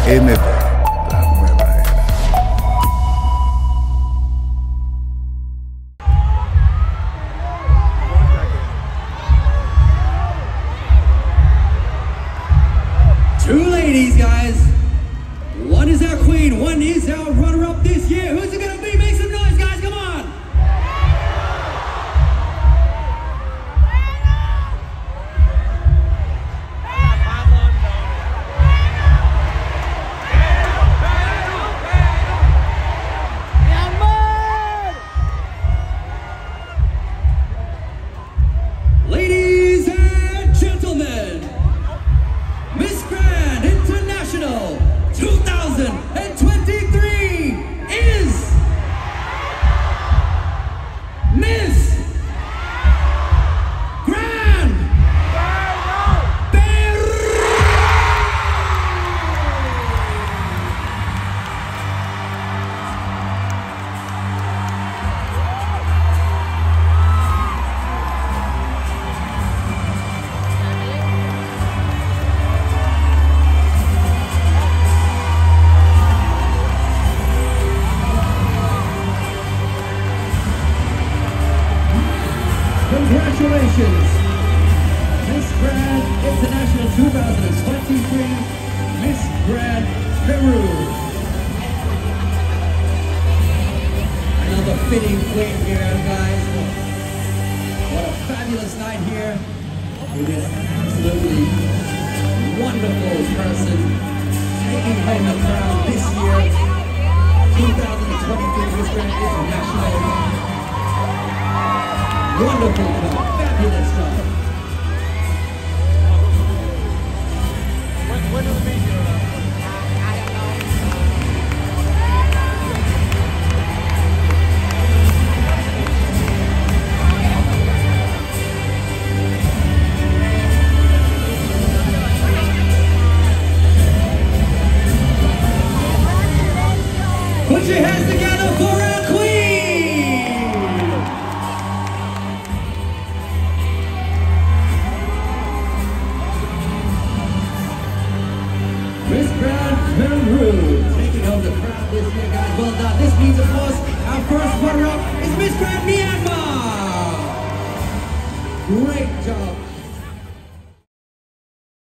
MP, la nueva era. Two ladies, guys. One is our queen, one is our runner-up this year. Who's it gonna be? Make some noise, guys, come on! Ladies and gentlemen, Miss Grand International 2023 is Miss Grand Peru. Congratulations, Miss Grand International 2023, Miss Grand Peru. Another fitting queen here, guys. What a fabulous night here with this absolutely wonderful person taking home the crown this year, 2023 Miss Grand International. Wonderful job, fabulous job. When will it be here? I don't know. Put your hands together for our queen! Miss Grand Peru taking home the crown this year, guys. Well done. This means, of course, our first runner-up is Miss Grand Myanmar. Great job.